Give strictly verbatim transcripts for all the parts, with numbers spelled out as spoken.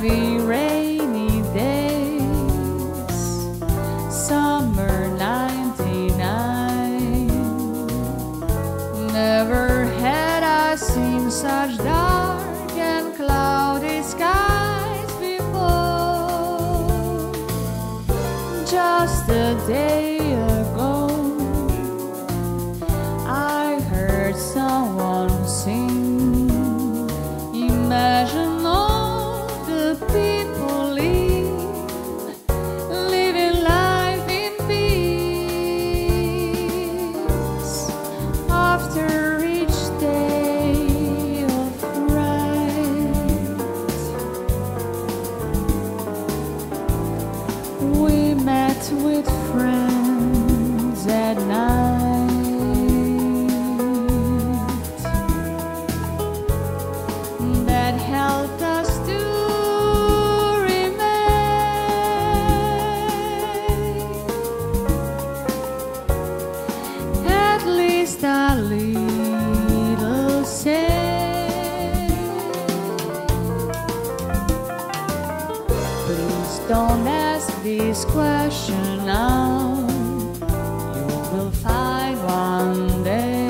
heavy rainy days, summer ninety-nine. Never had I seen such dark and cloudy skies before. Just a day ago, I heard someone sing. Imagine all the people live, living life in peace. After each day of fright, we met with friends at night. That helped us to remain, at least a little safe. Please don't ask this question now. You will find one day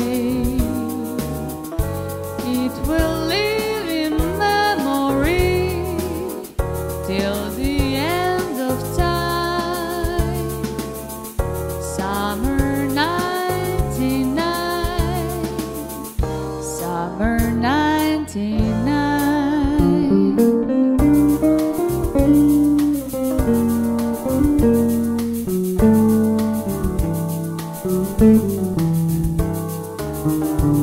it will live in memory till the end of time. Summer ninety-nine, summer ninety-nine.